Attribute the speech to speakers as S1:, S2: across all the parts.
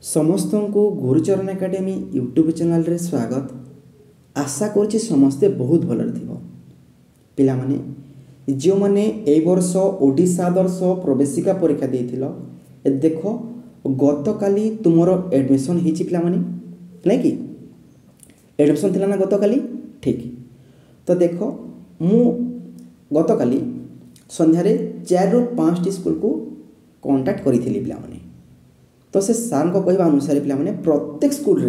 S1: समस्त को Gurucharan academy YouTube channel रे स्वागत। आशा करुच्ची समस्ते बहुत भल पिला माने जो माने ए वर्ष ओडिशा आदर्श प्रवेशिका परीक्षा देथिलो देखो गत काली तुमरो एडमिशन हिची पिला माने नहीं कि एडमिशन थिला ना गत काली ठीक। तो देखो मु गत काली संध्या रे 4 ରୁ 5 टी स्कूल को कांटेक्ट करिथिली पिला माने। तो से सार को कहवा अनुसार पिला माने प्रत्येक स्कूल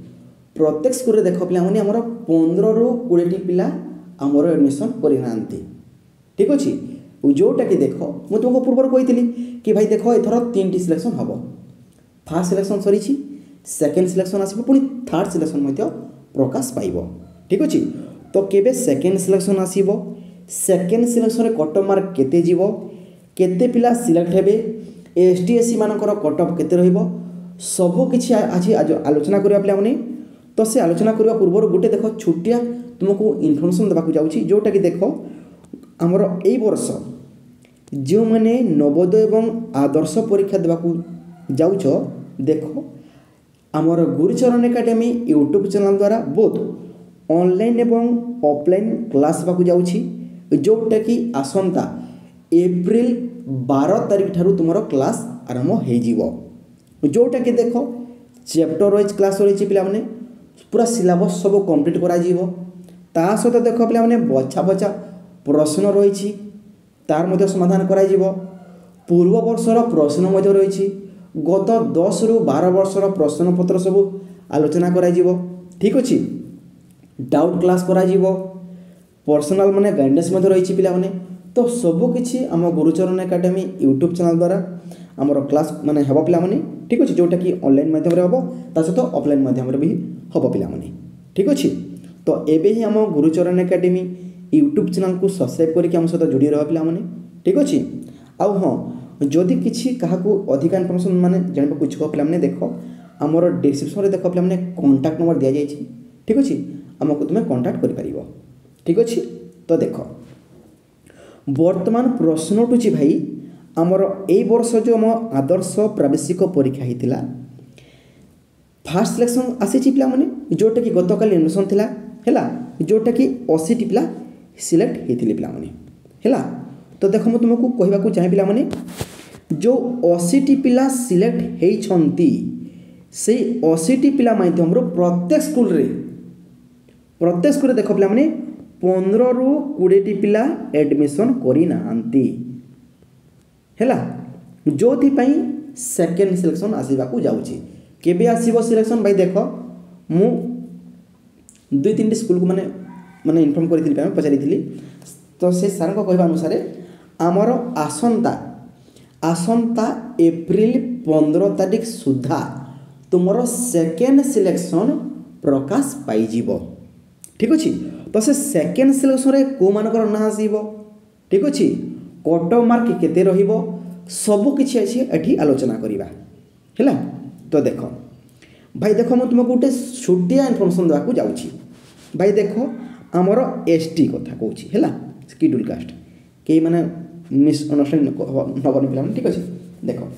S1: रे देख पिला माने हमर 15 ରୁ 20 टी पिला हमर एडमिशन करि नांती ठीक अछि। जोटा कि देख मु तुमको पूर्व कहितली कि भाई देख एथर 3 टी सिलेक्शन हबो। फर्स्ट सिलेक्शन सरी छी, सेकंड सिलेक्शन आसीबो, पुनी थर्ड सिलेक्शन मध्ये प्रकाश पाइबो ठीक अछि। तो केबे सेकंड सिलेक्शन आसीबो, सेकंड सिलेक्शन रे कट मार्क केते जीवो, केते पिला सिलेक्ट हेबे, एसटीएससी मानकर कट ऑफ केते रहिबो, सब किछि आज आलोचना करिया पिला माने। तो से आलोचना करबा पूर्व गोटे देखो छुटिया तुमको इनफॉरमेशन देबाकू जाउछि जोटा कि देखो हमर एई वर्ष जो माने नवोदय एवं आदर्श परीक्षा देबाकू जाउछो देखो हमर गुरुचरण एकेडमी यूट्यूब चैनल द्वारा बोथ ऑनलाइन एवं ऑफलाइन क्लास देबाकू जाउछि जोटा कि आसंता एप्रिल 12 तारिख ठारू तुमरो क्लास आरंभ हो जीवो। जोटा कि देखो चैप्टर वाइज क्लास रही पिला माने पूरा सिलेबस सब कंप्लीट करा जीवो। ता सहित देखो पिला माने बछा बछा प्रश्न रही तार मध्य समाधान करा जीवो। पूर्व वर्षर प्रश्न मध्य रही गत 10 ରୁ 12 वर्षर प्रश्न पत्र सब आलोचना करा जीवो ठीक अछि। डाउट क्लास करा जीवो, पर्सनल माने गाइडेंस मध्य रही पिला माने। तो सब किछि आम गुरुचरण एकेडमी यूट्यूब चैनल द्वारा आमर क्लास माने हेबो पिला माने ठीक अछि। जोटा कि ऑनलाइन माध्यम रे हेबो ता सहित ऑफलाइन माध्यम रे भी हेबो पिला माने ठीक अछि। तो एबे ही आम गुरुचरण एकेडमी यूट्यूब चैनल को सब्सक्राइब करके आम सहित जुड़ी रह पिला माने ठीक अछि। आउ हां जदि किछि काहाकू अधिक इन्फॉर्मेशन माने जानबा कुछ पिला माने देखो आमर डिस्क्रिप्शन रे देखो पिला माने कांटेक्ट नंबर दिया जाय छी ठीक अछि। हमको तुमे कांटेक्ट करि परिबो ठीक अछि। तो देखो वर्तमान प्रश्न टुची भाई आमर ए वर्ष जो आम आदर्श प्रवेशिक परीक्षा हितिला फर्स्ट सिलेक्शन आसी पिला माने जोटा कि गत काली एडमिशन थिला हैला जोटा कि 80 टी पिला सिलेक्ट हेतिले पिला माने हैला। तो देखो मु तुमको कहबा को चाहे पिला माने जो 80 टी पिला सिलेक्ट हेइ छंती से 80 टी पिला माध्यम रो प्रत्येक स्कूल रे देखो पिला माने 15 ରୁ 20 टी पिला एडमिशन करि नांती हैला। जोथि पई सेकंड सिलेक्शन आसीबा को जाउची। केबे आसीबो सिलेक्शन भाई देखो मु 2-3 टी स्कूल को माने इन्फॉर्म करिथिली पचारिथिली। तो से सार को कहबा अनुसार आमर आसंता एप्रिल 15 तारिख सुधा तुमरो सेकंड सिलेक्शन प्रकाश पाई जीवो ठीक अछि। तो से सेकंड सिलेक्शन रे को मानकर ना आसीबो ठीक अछि, कट मार्क केते रहिबो सब किछि अछि एठी आलोचना करिबा हैला। तो देखो भाई देखो मु तुमको गोटे छोटिया इन्फॉर्मेशन देबाकू जाउछि भाई देखो आमर एसटी कथा कहूछि हैला शेड्यूल कास्ट के माने मिस अंडरस्टैंड नबनी पिला ठीक अछि। देखो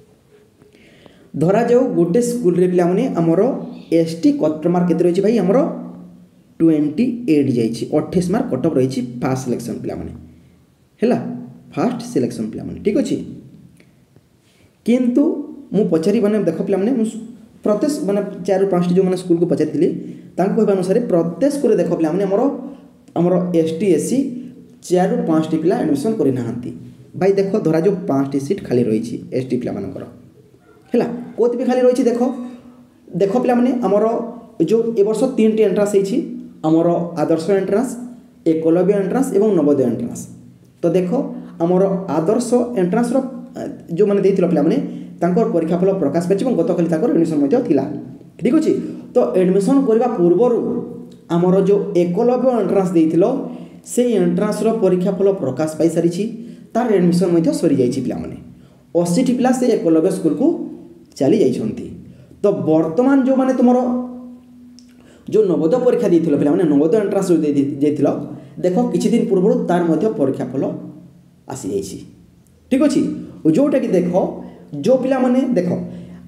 S1: धरा जाऊ गोटे स्कूल रे पिला माने आमर एसटी कट मार्क केते रहिछि भाई आमर 28 जाइछि 28 मार्क कट ऑफ रहिछि फर्स्ट सिलेक्शन पिला माने हैला फर्स्ट सिलेक्शन पिला माने ठीक अछि। किंतु मु पचारि माने देखो पिला माने प्रत्येक माने 4 ରୁ 5 जो माने स्कूल को पचारिथिली तांको कहबा अनुसार प्रत्येक स्कूल देखो पिला माने हमर एसटी एससी 4 ରୁ 5 टी पिला एडमिशन करि नाहंती भाई। देखो धरा जो 5 टी सीट खाली रहिछि एसटी पिला मानकर हैला कोति भी खाली रहिछि देखो पिला माने हमर जो ए वर्ष 3 टी एंट्रेंस हेछि हमर आदर्श एंट्रेंस, एकलव्य एंट्रेंस एवं नवोदय एंट्रेंस। तो देखो हमर आदर्श एंट्रेंस रो जो माने देथिलो पिला माने तांकर परीक्षा फल प्रकाश पाछि गत काली तांकर एडमिशन मध्ये थिला ठीक अछि। तो एडमिशन करबा पूर्वरु हमर जो एकलव्य एंट्रेंस देथिलो से एंट्रेंस रो परीक्षा फल प्रकाश पाई सारिछि तार एडमिशन मध्ये सरी जाइछि पिला माने 80 टी पिला से एकलव्य स्कूल को चली जाइछंती। तो वर्तमान जो माने तुमरो जो नवोदय परीक्षा देथिलो पिला माने नवोदय एंट्रेंस जो देथिलो देखो किछि दिन पूर्व तार मध्ये परीक्षा फल आसी जाइछि ठीक अछि। जोटा कि देखो जो पिला माने देखो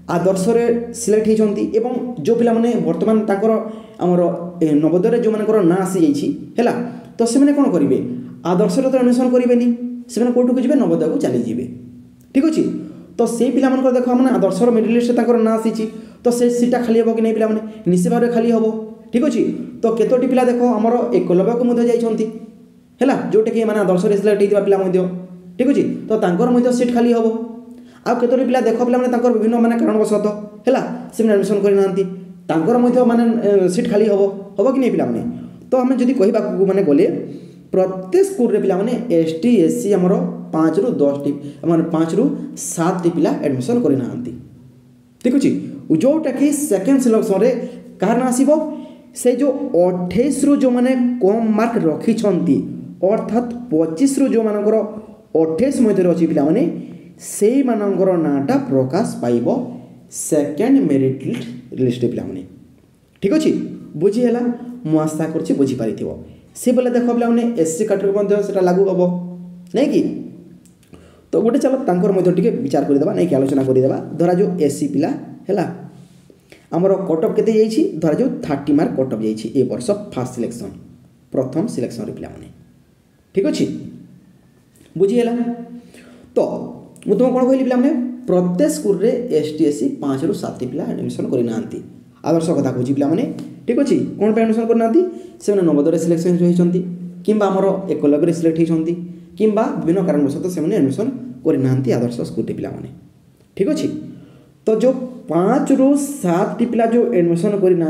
S1: आदर्श सिलेक्ट होती एवं जो पिला माने वर्तमान ताकर आमर नवोदय जो मानकर ना आसी जाइए तो से कौन करेंगे आदर्श तो एडमिशन करेंगे से कौटू को जी नवोदय को चली जाए ठीक अच्छे तो से पिला देख मैंने आदर्शर मिडिल लिस्ट ना आसी तो से सीटा खाली हम कि नहीं पिला निश्चित भाव में खाली हम ठीक अच्छे तो केतोटी पिला देख आमर एकलव्य को जाइए है जोटा कि मैंने आदर्श सिलेक्ट होता पिला ठीक अच्छे तो तांकर सीट खाली हम आउ केतोटी पिला देख पिला विभिन्न माने कारणवशत है से एडमिशन करना माने सीट खाली हम कि नहीं पिला तो आम जब कह माने गले प्रत्येक स्कूल पिला माने ST SC आमर 5 ରୁ 10 टी माने 5 ରୁ 7 टी पिला एडमिशन करना ठीक अच्छे जोटा कि सेकेंड सिलेक्शन रे कार ना आसीबो से जो 28 ରୁ जो माने कम मार्क रखी अर्थात 25 ରୁ जो मानकर 28 मध्य अच्छी पिला माने से मानकर नाटा प्रकाश पाइब सेकेंड मेरिट लिस्ट पिला माने ठीक अच्छे बुझीगला मु आशा कर बुझीपारी से बोले देख पिला माने SC कैटेगरी लागू हम नहीं कि तो गोटे चलो टे विचार करदे नहीं कि आलोचना करदे धरा जो SC पिला है आमर कटअप केते जाइछि धरा जो 30 मार्क कटअप जाइछि ए वर्ष फास्ट सिलेक्शन प्रथम सिलेक्शन पिला माने ठीक अच्छे बुझीगला तो मुझे तुम कौन कहली पिला माने प्रत्येक स्कूल रे ST SC 5 ରୁ 7 पिला एडमिशन करना आदर्श कथा कहूँ पिला माने ठीक अच्छे कौन पे एडमिशन करना से नवोदय सिलेक्शन होती कि आमर एकलव्य सिलेक्ट होती कि विभिन्न कारणवशत से एडमिशन करना आदर्श स्कूल पिला माने ठीक अच्छे तो जो 5 ରୁ 7 टी पिला जो एडमिशन करना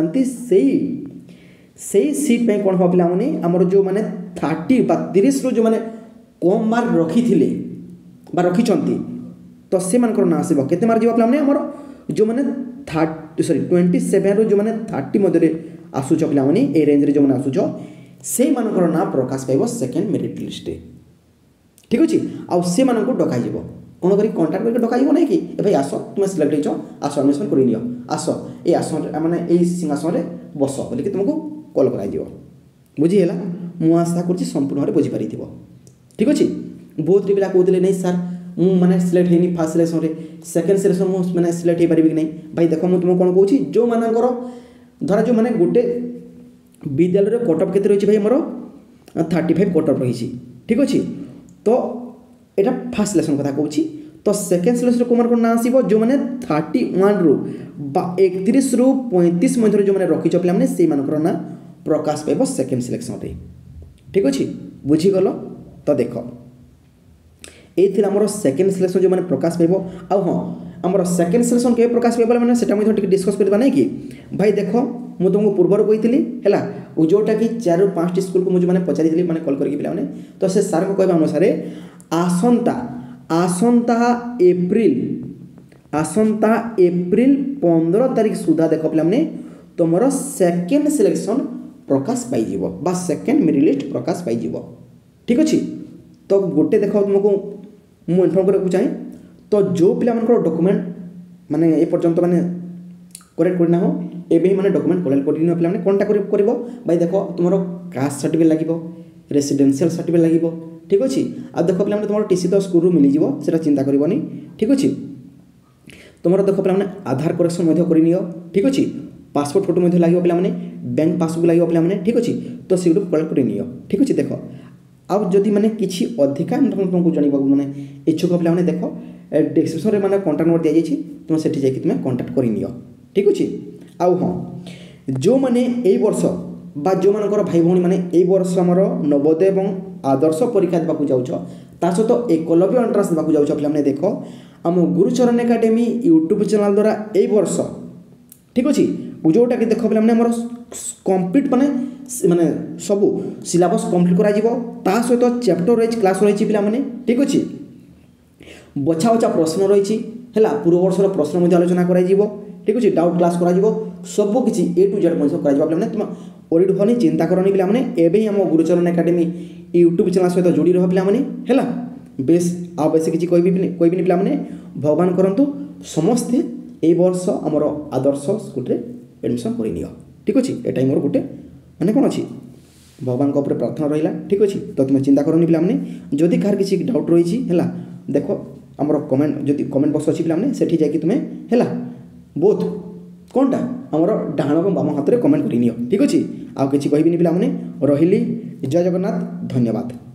S1: से सीट पे कौन हम पिला माने आमर जो माने 30 ରୁ जो माने कम मार्क रखी थिले बा रखिछंती तो से मानकर ना आसीबो केते मार्क जीवा पिला माने आमर जो माने 27 ରୁ जो माने 30 मध्य आसुच पिला माने ए रेंज रे जो माने आसुच से मानकर ना प्रकाश पाइबो सेकेंड मेरिट लिस्ट ठीक अच्छे आउ से मानक डका जीवो कौन करी कांटेक्ट करके डका जीवो नहीं कि ए भाई आस तुम सिलेक्ट हो आस एडमिशन कर नियो आस ए आसन माने ए सिंहासन रे बस बोली कि तुमको कॉल करा जीवो बुझीगला मु आशा करछि संपूर्ण भाव बुझी पारि थिबो ठीक अच्छे बहुत पिला कहते नहीं सार मु माने सिलेक्ट होनी फास्ट सिलेक्शन रे सेकेंड सिलेक्शन मु माने सिलेक्ट हो पारिबि कि नहीं भाई देख मु तुमको कौन कहूछि जो मानकर धरा जो माने गोटे विद्यालय रे कटअप केते रहिछि भाई हमरो 35 कटअप रहिछि ठीक अच्छे तो एटा फास्ट सिलेक्शन कथा कहूछि तो सेकेंड सिलेक्शन को मार्क ना आसीबो जो माने 31 ରୁ 31 ରୁ 35 मध्य जो माने रखिछ पिला माने से मानकर ना प्रकाश पाइबो सेकेंड सिलेक्शन रे ठीक अच्छे बुझी गलो तो देख ये आमर सेकेंड सिलेक्शन जो मैंने प्रकाश पाइब आउ हाँ आमर सेकेंड सिलेक्शन के प्रकाश पाइब मैंने से डिस्कस करवा नहीं कि भाई देख मुझे तुमको पूर्वर कही है जोटा कि 4 ରୁ 5 स्कूल को मुझे मैंने पचारि मैंने कल करके पिला तो से सार को कहवा अनुसार आसंता एप्रिल 15 तारिख सुधा देख पिला तुम सेकेंड सिलेक्शन प्रकाश पाइज बा सेकेंड मेरिट लिस्ट प्रकाश पाइज ठीक अच्छे तो गोटे देख तुमको मुझे इनफर्म करने चाहे तो जो पिला डॉक्यूमेंट माने ए पर्यंत माने करेक्ट करना हो एबे माने डॉक्यूमेंट कलेक्ट करनी पिला कौनटा कर भाई देख तुम कास्ट सर्टिफिकेट लगे रेसिडेंशियल सर्टिफिकेट लगे ठीक अच्छे आ देख पिला तुम टीसी तो स्कूल मिल जाए चिंता करनी ठीक अच्छे तुम देख पिला आधार करेक्शन करनी ठीक अच्छे पासपोर्ट फोटो लगे पिला बैंक पासबुक लगे पिला ठीक अच्छे तो से कलेक्ट कर ठीक अच्छे देख अब जदि माने किछि अधिका तुमको जाना माने इच्छुक पिला देख डिस्क्रिप्शन रे माने कांटेक्ट नंबर दिया जाइए तुम सेठी जाकि तुम कांटेक्ट कर नियो ठीक अच्छे आउ हाँ जो माने एई वर्ष बा जो मानकर भाई भौणी माने एई वर्ष हमर नवोदय एवं आदर्श परीक्षा देबाकू जाउछ ता सहित एकलव्य एंट्रांस देबाकू जाउछ पिला माने देख आम गुरुचरण एकेडमी यूट्यूब चैनल द्वारा एई वर्ष ठीक अच्छे जोटा कि देख पिला माने हमर कंप्लीट माने माने सब सिलेबस कंप्लीट करा जीवो ता सहित चैप्टर रही क्लास रही पिला माने ठीक अच्छे बछा बछा प्रश्न रही है पूर्व वर्षर प्रश्न आलोचना कर ठीक अच्छे डाउट क्लास कर सबकि A to Z कर तुम ओरिड होनी चिंता करनी पिला माने एबे ही आम गुरुचरण एकेडमी यूट्यूब चैनल सहित जोड़ी रह पिला माने है बेस आ बेस किसी कहबी पिला माने भगवान करंतु समस्ते ए वर्ष आमर आदर्श स्कूल रे एडमिशन कर नियो ठीक अच्छे एटा मोर गोटे माने कौन अच्छी भगवान को ऊपर प्रार्थना रहा ठीक अच्छे तो तुम चिंता करनी पिला माने जदि कार किसी डाउट रही है देख आमर कमेंट जदि कमेंट बक्स अच्छी पिला माने सेठी जाकि तुम्हें है बोथ कौनटा आमर डाण और बाम हाथ में कमेंट कर ठीक अच्छे आउ कि कहबिनी पिला रही जय जगन्नाथ धन्यवाद।